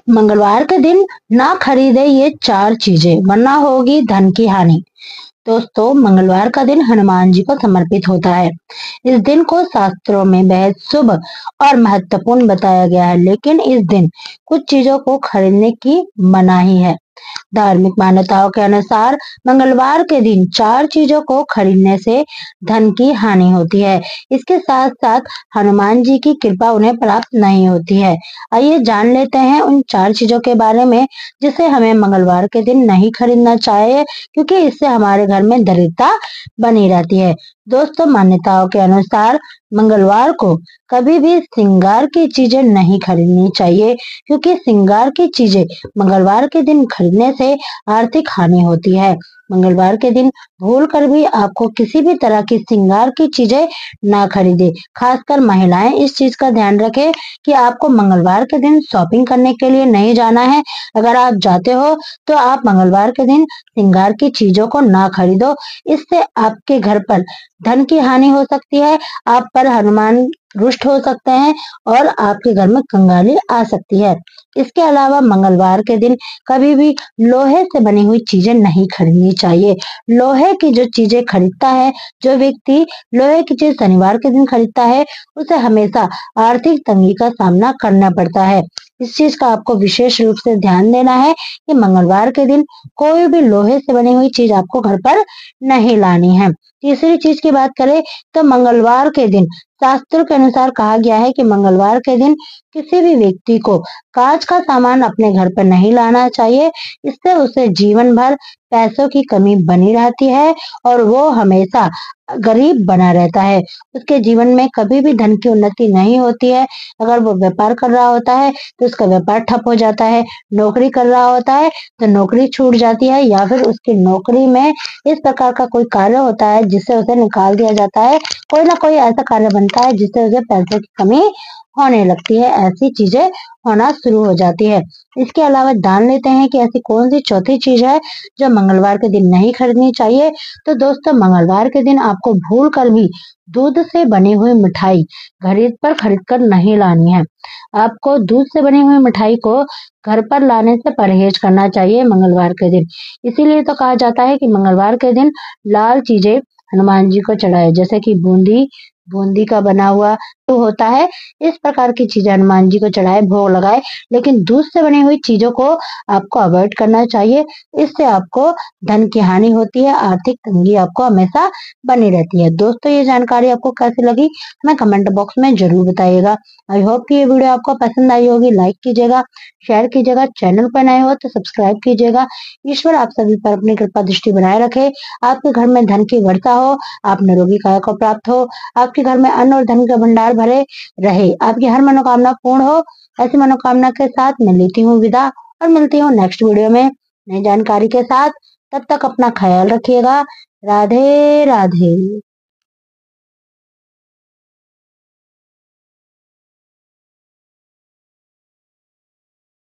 मंगलवार के दिन ना खरीदे ये 4 चीजें वरना होगी धन की हानि। दोस्तों, मंगलवार का दिन हनुमान जी को समर्पित होता है। इस दिन को शास्त्रों में बेहद शुभ और महत्वपूर्ण बताया गया है, लेकिन इस दिन कुछ चीजों को खरीदने की मनाही है। धार्मिक मान्यताओं के अनुसार मंगलवार के दिन 4 चीजों को खरीदने से धन की हानि होती है। इसके साथ साथ हनुमान जी की कृपा उन्हें प्राप्त नहीं होती है। आइए जान लेते हैं उन 4 चीजों के बारे में जिसे हमें मंगलवार के दिन नहीं खरीदना चाहिए, क्योंकि इससे हमारे घर में दरिद्रता बनी रहती है। दोस्तों, मान्यताओं के अनुसार मंगलवार को कभी भी श्रृंगार की चीजें नहीं खरीदनी चाहिए, क्योंकि श्रृंगार की चीजें मंगलवार के दिन खरीदने से आर्थिक हानि होती है। मंगलवार के दिन भूल कर भी आपको किसी भी तरह की श्रृंगार की चीजें ना खरीदे। खासकर महिलाएं इस चीज का ध्यान रखें कि आपको मंगलवार के दिन शॉपिंग करने के लिए नहीं जाना है। अगर आप जाते हो तो आप मंगलवार के दिन श्रृंगार की चीजों को ना खरीदो। इससे आपके घर पर धन की हानि हो सकती है, आप पर हनुमान रुष्ट हो सकते हैं और आपके घर में कंगाली आ सकती है। इसके अलावा मंगलवार के दिन कभी भी लोहे से बनी हुई चीजें नहीं खरीदनी चाहिए। लोहे की जो चीजें खरीदता है, जो व्यक्ति लोहे की चीज शनिवार के दिन खरीदता है, उसे हमेशा आर्थिक तंगी का सामना करना पड़ता है। इस चीज का आपको विशेष रूप से ध्यान देना है कि मंगलवार के दिन कोई भी लोहे से बनी हुई चीज आपको घर पर नहीं लानी है। तीसरी चीज की बात करें तो मंगलवार के दिन शास्त्रों के अनुसार कहा गया है कि मंगलवार के दिन किसी भी व्यक्ति को कांच का सामान अपने घर पर नहीं लाना चाहिए। इससे उसे जीवन भर पैसों की कमी बनी रहती है और वो हमेशा गरीब बना रहता है। उसके जीवन में कभी भी धन की उन्नति नहीं होती है। अगर वो व्यापार कर रहा होता है तो उसका व्यापार ठप हो जाता है, नौकरी कर रहा होता है तो नौकरी छूट जाती है, या फिर उसकी नौकरी में इस प्रकार का कोई कार्य होता है जिससे उसे निकाल दिया जाता है। कोई ना कोई ऐसा कार्य बनता है जिससे उसे पैसे की कमी होने लगती है। ऐसी चीजें होना शुरू हो जाती है। इसके अलावा जान लेते हैं कि ऐसी कौन सी चौथी चीज है जो मंगलवार के दिन नहीं खरीदनी चाहिए। तो दोस्तों, मंगलवार के दिन आपको भूल कर भी दूध से बनी हुई मिठाई खरीद कर नहीं लानी है। आपको दूध से बनी हुई मिठाई को घर पर लाने से परहेज करना चाहिए मंगलवार के दिन। इसीलिए तो कहा जाता है कि मंगलवार के दिन लाल चीजें हनुमान जी को चढ़ाए, जैसे कि बूंदी बूंदी का बना हुआ तो होता है, इस प्रकार की चीजें हनुमान जी को चढ़ाए, भोग लगाए। लेकिन दूध से बनी हुई चीजों को आपको अवॉइड करना चाहिए। इससे आपको धन की हानि होती है, आर्थिक तंगी आपको हमेशा बनी रहती है। दोस्तों, ये जानकारी आपको कैसी लगी हमें कमेंट बॉक्स में जरूर बताइएगा। आई होप कि ये वीडियो आपको पसंद आई होगी। लाइक कीजिएगा, शेयर कीजिएगा, चैनल पर नए हो तो सब्सक्राइब कीजिएगा। ईश्वर आप सभी पर अपनी कृपा दृष्टि बनाए रखे, आपके घर में धन की वर्षा हो, आप निरोगी काया को प्राप्त हो, आपके घर में अन्न और धन का भंडार भरे रहे, आपकी हर मनोकामना पूर्ण हो। ऐसी मनोकामना के साथ मैं लेती हूँ विदा और मिलती हूँ नेक्स्ट वीडियो में नई जानकारी के साथ। तब तक अपना ख्याल रखिएगा। राधे राधे।